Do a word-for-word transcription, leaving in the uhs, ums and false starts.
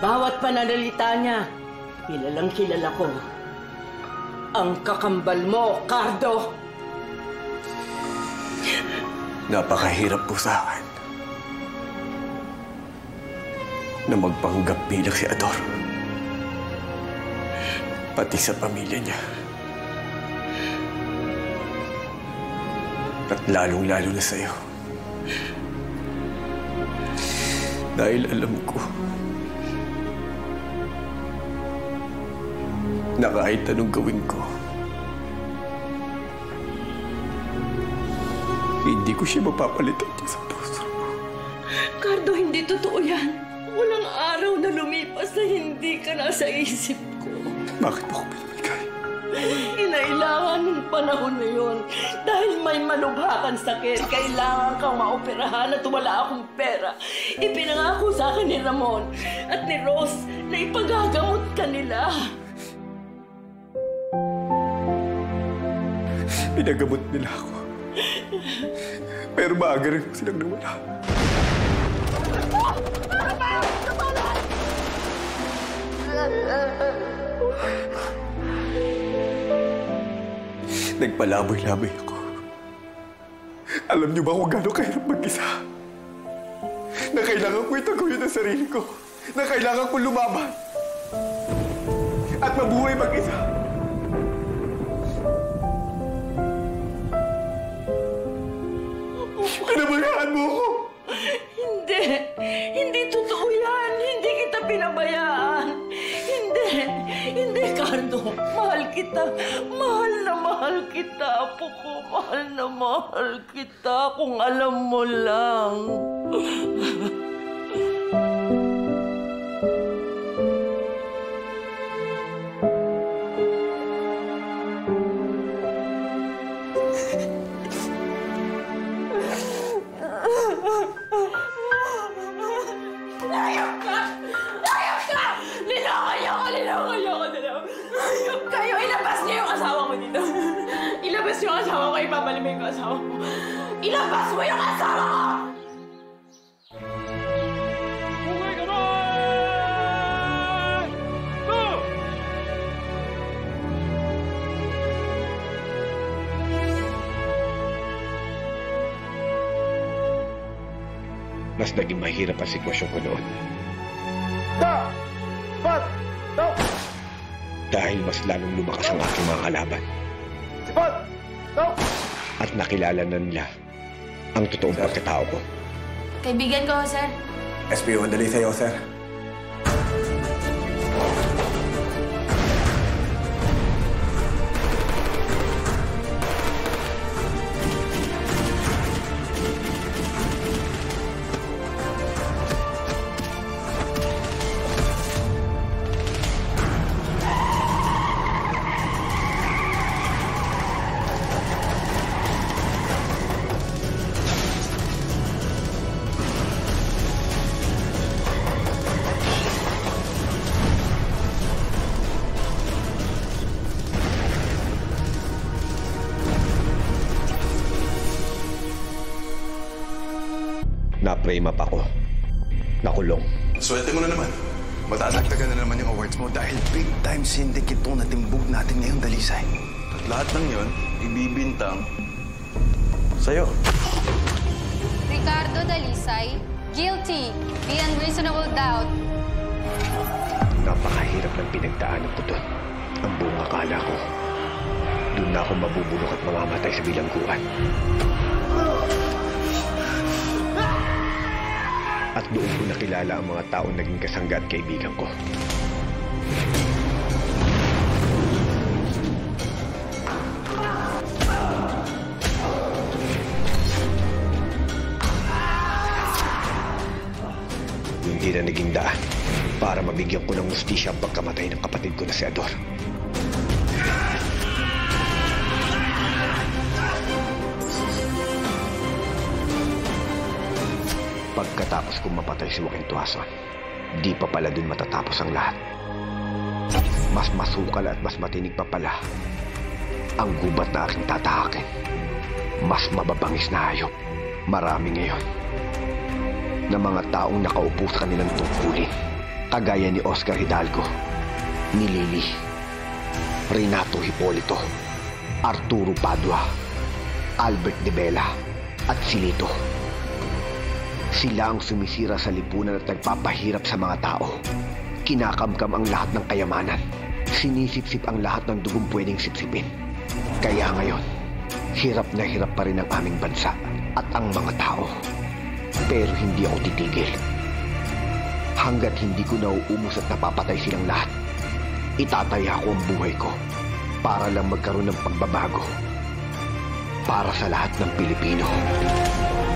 bawat pananalita niya, kilalang kilala ko. Ang kakambal mo, Cardo! Napakahirap po sa akin na magpanggap bilang si Ador. Pati sa pamilya niya. At lalong-lalo na sa'yo. Dahil alam ko na kahit anong gawin ko, hindi ko siya mapapalitan niya sa puso. Cardo, hindi totoo yan. Walang araw na lumipas na hindi ka nasa isip ko. Bakit ako pinamigay? Inailangan ng panahon na yun. Dahil may malubhakan sakit, kailangan kang maoperahan at wala akong pera. Ipinangako sa akin ni Ramon at ni Rose na ipagagamot ka nila. Pinagamot nila ako. Pero maaga rin ko silang nawala. Nagpalaboy-laboy ako. Alam niyo ba kung gano'ng kahirap mag-isa? Na kailangan ko itaguhin ang sarili ko. Na kailangan ko lumaban. At mabuhay mag-isa. Pinabayaan mo ako! Hindi! Hindi totoo yan! Hindi kita pinabayaan! Hindi! Hindi, Cardo! Mahal kita! Mahal na mahal kita, apo ko! Mahal na mahal kita kung alam mo lang! Layok ka! Layok ka! Niloko niyo ako! Niloko niyo ako! Layok kayo! Ilabas niyo yung asawa ko dito! Ilabas niyo yung asawa ko! Ipapalimay ko asawa ko! Ilabas mo yung asawa ko! Bumay ka naman! Go! Mas naging mahirap ang sitwasyon ko noon. Da! Bat! Da! Dahil mas lalong lumakas ang aking mga kalaban. Sipat! Da! At nakilala na nila ang totoong pagkatao ko. Kaibigan ko, sir. S P O, dali sa'yo, sir. Na-frame up ako. Nakulong. Swerte mo na naman. Matadagdagan na naman yung awards mo dahil big time syndicate itong natimbog natin ngayong dalisay. At lahat ng yon ibibintang sa'yo. Ricardo Dalisay, guilty, beyond reasonable doubt. Napakahirap ng pinagdaanan ko doon. Ang buong akala ko, doon na ako mabubulok at mamamatay sa bilangguan. At doon ko nakilala ang mga taong naging kasangga at kaibigan ko. Hindi na naging daan para mabigyan ko ng hustisya ang pagkamatay ng kapatid ko na si Ador. Pagkatapos kong mapatay si Joaquin Tuason, di pa pala dun matatapos ang lahat. Mas masukal at mas matinig pa pala ang gubat na aking tatahakin. Mas mababangis na hayop. Marami ngayon na mga taong nakaupo sa kanilang tungkulin Kagaya ni Oscar Hidalgo, ni Lily, Renato Hipolito, Arturo Padua, Albert de Bella, at si Lito. Sila ang sumisira sa lipunan at nagpapahirap sa mga tao. Kinakamkam ang lahat ng kayamanan. Sinisipsip ang lahat ng dugong pwedeng sipsipin. Kaya ngayon, hirap na hirap pa rin ang aming bansa at ang mga tao. Pero hindi ako titigil. Hanggat hindi ko nauumos at napapatay silang lahat, itataya ko ang buhay ko para lang magkaroon ng pagbabago para sa lahat ng Pilipino.